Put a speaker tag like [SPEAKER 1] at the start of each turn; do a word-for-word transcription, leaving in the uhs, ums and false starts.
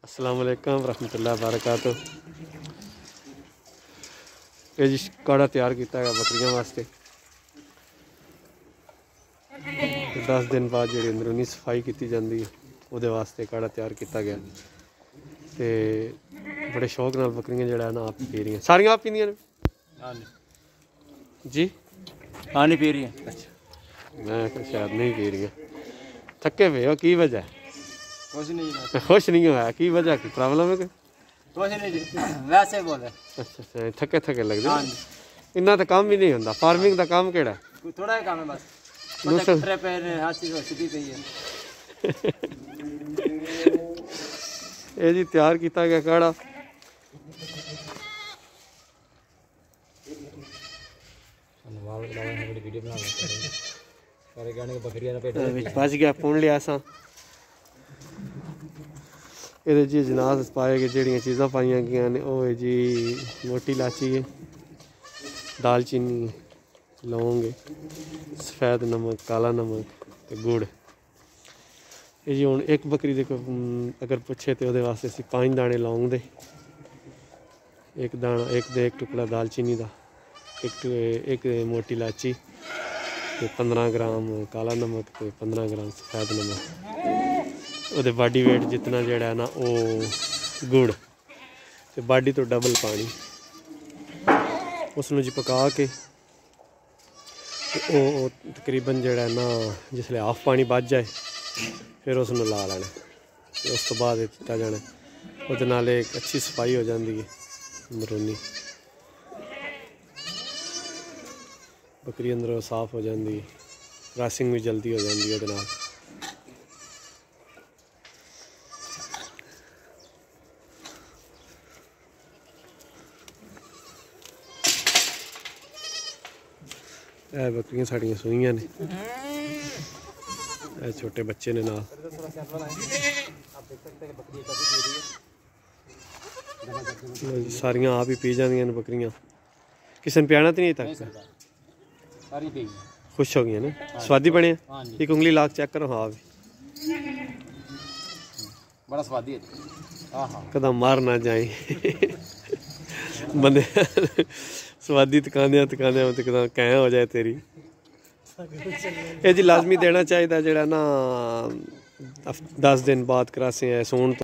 [SPEAKER 1] अस्सलाम वालेकुम रहमतुल्लाहि बरकातहू। ये जी काढ़ा तैयार किया है बकरियों वास्ते। दस दिन बाद जी अंदरूनी सफाई की जाती है वो वास्ते काढ़ा तैयार किया गया। तो बड़े शौक नाल बकरियां जो ना आप पी रही सारियां आप पींदियां ने जी।
[SPEAKER 2] हाँ नहीं पी रही।
[SPEAKER 1] अच्छा मैं शायद नहीं पी रही। थके पे हो की वजह?
[SPEAKER 2] कुछ नहीं।
[SPEAKER 1] खुश नहीं होया की वजह? की प्रॉब्लम है?
[SPEAKER 2] कुछ नहीं वैसे बोले।
[SPEAKER 1] अच्छा अच्छा थके थके लगते।
[SPEAKER 2] हाँ
[SPEAKER 1] इन्ना तो काम ही नहीं होंदा। फार्मिंग का काम केड़ा है?
[SPEAKER 2] थोड़ा ही काम है बस।
[SPEAKER 1] दूसरा
[SPEAKER 2] खतरे पे हर चीज सीधी पई है।
[SPEAKER 1] ये जी तैयार किया गया काढ़ा। बच गया पुन लिया असा ये जी जनाज पाए गए जड़ियाँ चीज़ां पाई गई ने वो है जी मोटी इलाची है, दालचीनी, लौंग, सफ़ेद नमक, काला नमक ते गुड़। ये जी हुण एक बकरी दे अगर पूछे तो वो वास्ते असीं पाँच दाने लौंग दे, एक दाना एक दे एक टुकड़ा दालचीनी का, एक एक मोटी इलाची ते पंद्रह ग्राम काला नमक ते पंद्रह ग्राम सफ़ेद नमक। वो बॉडी वेट जितना जड़ा है ना वो गुड़ ते बॉडी तो डबल पानी उसनू जी पका के वो तकरीबन जड़ा है ना जिसले हाफ पानी बच जाए फिर उसनू ला लेना। उस तो बाद दिता जाना वो नाल एक अच्छी सफाई हो जाती है अंदरूनी। बकरी अंदरों साफ हो जाती है, क्रॉसिंग भी जल्दी हो जाती है वो। ए बकरियां साड़ियां सूइयां ने, ए छोटे बच्चे ने नाल। सारियां आप ही पी जांदियां ने बकरियां। किसी ने पियाना तो नहीं तक? खुश हो गई ना? स्वादी बने? एक उंगली लाख चेक करो। हाँ भी
[SPEAKER 2] बड़ा स्वादी है।
[SPEAKER 1] कदम मार ना जाए बंदे स्वादी तकांदे तकांदे कदम कैं हो जाए तेरी। ये जी लाजमी देना चाहिए जड़ा ना दस दिन बाद करासे है सोन।